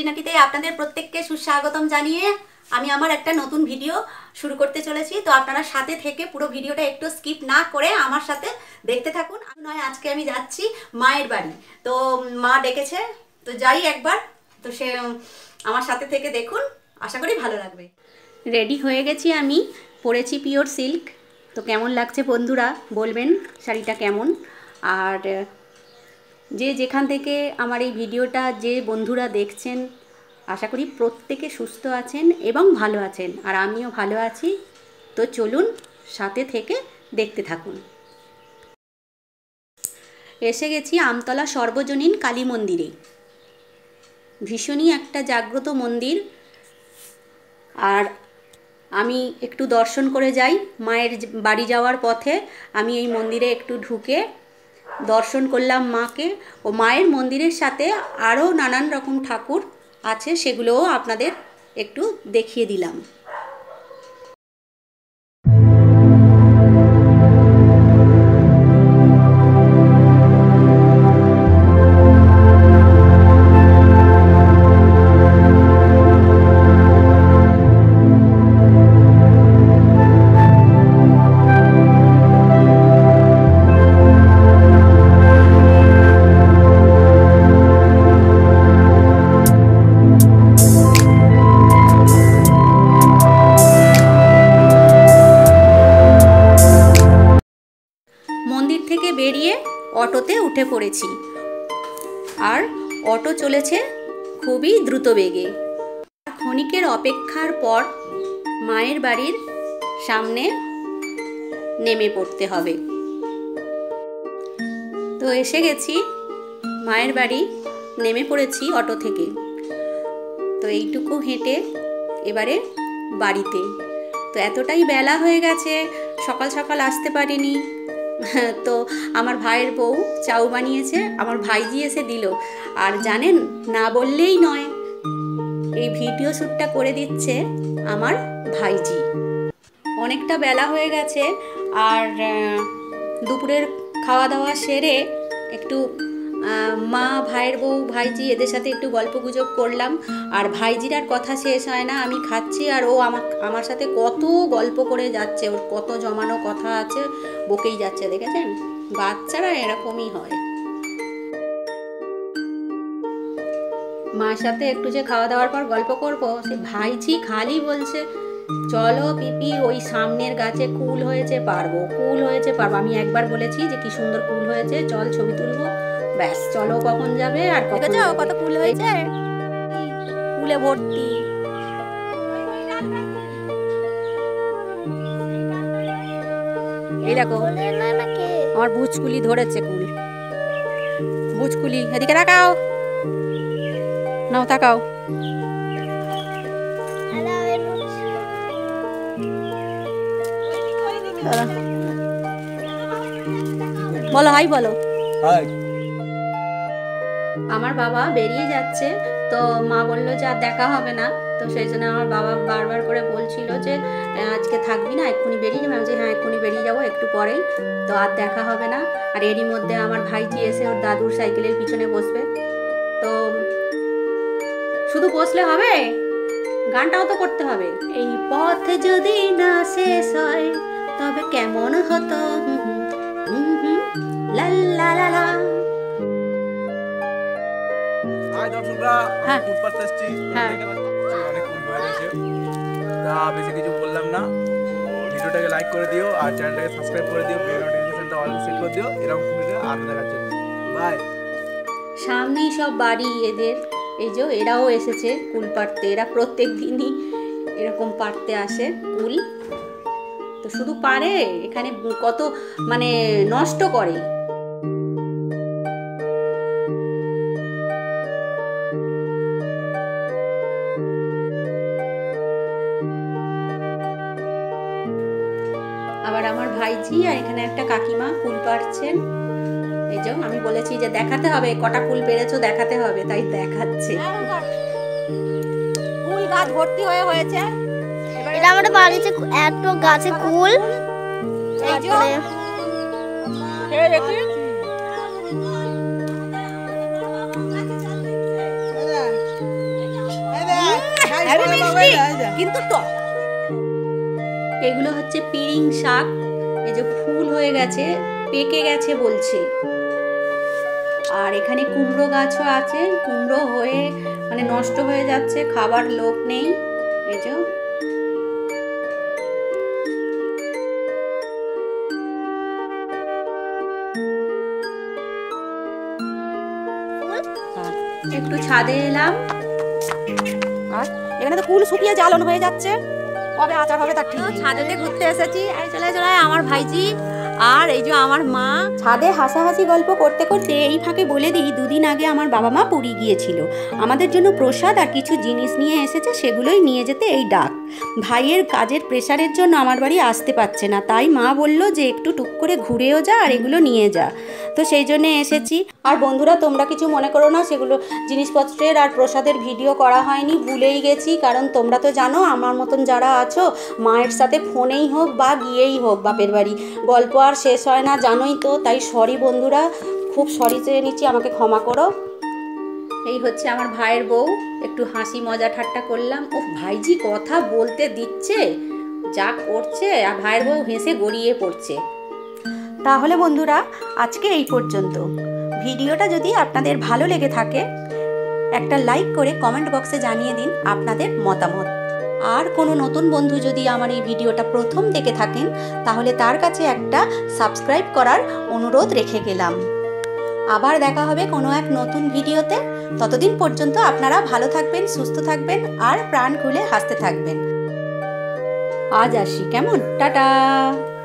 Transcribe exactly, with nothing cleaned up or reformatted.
খুঁটিনাটিতে আপনাদের প্রত্যেককে সুস্বাগতম জানিয়ে আমি আমার একটা নতুন ভিডিও শুরু করতে চলেছি। তো আপনারা সাথে থেকে পুরো ভিডিওটা একটু স্কিপ না করে আমার সাথে দেখতে থাকুন। নয় আজকে আমি যাচ্ছি মায়ের বাড়ি, তো মা ডেকেছে, তো যাই একবার। তো সে আমার সাথে থেকে দেখুন, আশা করি ভালো লাগবে। রেডি হয়ে গেছি আমি, পরেছি পিওর সিল্ক। তো কেমন লাগছে বন্ধুরা বলবেন শাড়িটা কেমন। আর যে যেখান থেকে আমার এই ভিডিওটা যে বন্ধুরা দেখছেন, আশা করি প্রত্যেকে সুস্থ আছেন এবং ভালো আছেন, আর আমিও ভালো আছি। তো চলুন সাথে থেকে দেখতে থাকুন। এসে গেছি আমতলা সর্বজনীন কালী মন্দিরে। ভীষণই একটা জাগ্রত মন্দির, আর আমি একটু দর্শন করে যাই। মায়ের বাড়ি যাওয়ার পথে আমি এই মন্দিরে একটু ঢুকে দর্শন করলাম মাকে, ও মায়ের মন্দিরের সাথে আরও নানান রকম ঠাকুর আছে, সেগুলোও আপনাদের একটু দেখিয়ে দিলাম। মন্দির থেকে বেরিয়ে অটোতে উঠে পড়েছি, আর অটো চলেছে খুবই দ্রুত বেগে। ক্ষণিকের অপেক্ষার পর মায়ের বাড়ির সামনে নেমে পড়তে হবে। তো এসে গেছি মায়ের বাড়ি, নেমে পড়েছি অটো থেকে। তো এইটুকু হেঁটে এবারে বাড়িতে। তো এতটাই বেলা হয়ে গেছে, সকাল সকাল আসতে পারিনি। তো আমার ভাইয়ের বউ চাউ বানিয়েছে, আমার ভাইজি এসে দিল। আর জানেন, না বললেই নয়, এই ভিডিও শ্যুটটা করে দিচ্ছে আমার ভাইজি। অনেকটা বেলা হয়ে গেছে, আর দুপুরের খাওয়া দাওয়া সেরে একটু মা, ভাইয়ের বউ, ভাইজি এদের সাথে একটু গল্প গুজব করলাম। আর ভাইজির আর কথা শেষ হয় না, আমি খাচ্ছি আর ও আমার আমার সাথে কত গল্প করে যাচ্ছে। ওর কত জমানো কথা আছে, বকেই যাচ্ছে। দেখেছেন, বাচ্চারা এরকমই হয়। মার সাথে একটু যে খাওয়া দাওয়ার পর গল্প করব, সে ভাইজি খালি বলছে চলো পিপি, ওই সামনের গাছে কুল হয়েছে, পারবো, কুল হয়েছে পারবো। আমি একবার বলেছি যে কি সুন্দর কুল হয়েছে, চল ছবি তুলবো। ব্যাস, চলো কখন যাবে আর কখন যাবে। কত কুল হয়েছে, কুলে ভর্তি। এই দেখো আমার বুচকুলি ধরেছে কুল। বুচকুলি এদিকে তাকাও, নাও তাকাও। বলো হাই, বলো হাই। আমার বাবা বেরিয়ে যাচ্ছে, তো মা বললো যে আর দেখা হবে না। তো সেই জন্য আমার বাবা বারবার করে বলছিল যে আজকে থাকবি না, এক্ষুনি বেরিয়ে যাবে। আমি যে হ্যাঁ এক্ষুনি বেরিয়ে যাবো, একটু পরেই, তো আর দেখা হবে না। আর এরই মধ্যে আমার ভাইজি এসে ওর দাদুর সাইকেলের পিছনে বসবে। তো শুধু বসলে হবে, গানটাও তো করতে হবে। এই পথে যদি না শেষ হয় তবে কেমন হতো, হুম হুম লা লা লা লা। হাই দর্শকরা, আমি ফুড পাড়তে এসেছি। অনেক ফুড হয়ে গেছে, তা বেশি কিছু বললাম না। ভিডিওটাকে লাইক করে দিও, আর চ্যানেলটাকে সাবস্ক্রাইব করে দিও, বেল নোটিফিকেশনটা অল সেট করে দিও এরকম ভিডিও আরো দেখার জন্য। বাই। সামনেই সব বাড়ি এদের, এই যে এরাও এসেছে কুল পাড়তে। এরা প্রত্যেক দিনই এরকম পাড়তে আসে কুল। তো শুধু পারে, এখানে কত মানে নষ্ট করে। আবার আমার ভাইজি আর এখানে একটা কাকিমা কুল পাড়ছেন। এই যে আমি বলেছি যে দেখাতে হবে, কটা কুল পেরেছো দেখাতে হবে, তাই দেখাচ্ছে। কুল গাছ ভর্তি হয়ে হয়েছে। এটা আমাদের বাড়িতে এত গাছে কুল। এই যে খেয়ে দেখি। মিষ্টি কিন্তু টক। এগুলো হচ্ছে পিরিং শাক, এই যে ফুল হয়ে গেছে, পেকে গেছে বলছে। আর এখানে কুমড়ো গাছও আছে, কুমড়ো হয়ে মানে নষ্ট হয়ে যাচ্ছে, খাবার লোক নেই। এই যে একটু ছাদে এলাম, আর এখানে তো কুল শুকিয়ে জ্বালন হয়ে যাচ্ছে, কবে আচার হবে তার ঠিক নেই। ছাদেতে ঘুরতে এসেছি, এই চলে চলে আমার ভাইজি আর এই যে আমার মা। ছাদে হাসাহাসি গল্প করতে করতে এই ফাঁকে বলে দিই, দুদিন আগে আমার বাবা মা পুরী গিয়েছিল, আমাদের জন্য প্রসাদ আর কিছু জিনিস নিয়ে এসেছে, সেগুলোই নিয়ে যেতে এই ডাক। ভাইয়ের কাজের প্রেশারের জন্য আমার বাড়ি আসতে পারছে না, তাই মা বলল যে একটু টুক করে ঘুরেও যা আর এগুলো নিয়ে যা, তো সেই জন্যে এসেছি। আর বন্ধুরা তোমরা কিছু মনে করো না, সেগুলো জিনিসপত্রের আর প্রসাদের ভিডিও করা হয়নি, ভুলেই গেছি, কারণ তোমরা তো জানো আমার মতন যারা আছো, মায়ের সাথে ফোনেই হোক বা গিয়েই হোক বাপের বাড়ি, গল্প আর শেষ হয় না জানোই তো, তাই সরি বন্ধুরা, খুব সরি চেয়ে নিচ্ছি, আমাকে ক্ষমা করো। এই হচ্ছে আমার ভাইয়ের বউ, একটু হাসি মজা ঠাট্টা করলাম। ও ভাইজি কথা বলতে দিচ্ছে, যা করছে, আর ভাইয়ের বউ হেসে গড়িয়ে পড়ছে। তাহলে বন্ধুরা আজকে এই পর্যন্ত। ভিডিওটা যদি আপনাদের ভালো লেগে থাকে একটা লাইক করে কমেন্ট বক্সে জানিয়ে দিন আপনাদের মতামত। আর কোনো নতুন বন্ধু যদি আমার এই ভিডিওটা প্রথম দেখে থাকেন তাহলে তার কাছে একটা সাবস্ক্রাইব করার অনুরোধ রেখে গেলাম। আবার দেখা হবে কোনো এক নতুন ভিডিওতে, ততদিন পর্যন্ত আপনারা ভালো থাকবেন, সুস্থ থাকবেন আর প্রাণ খুলে হাসতে থাকবেন। আজ আসি, কেমন? টাটা।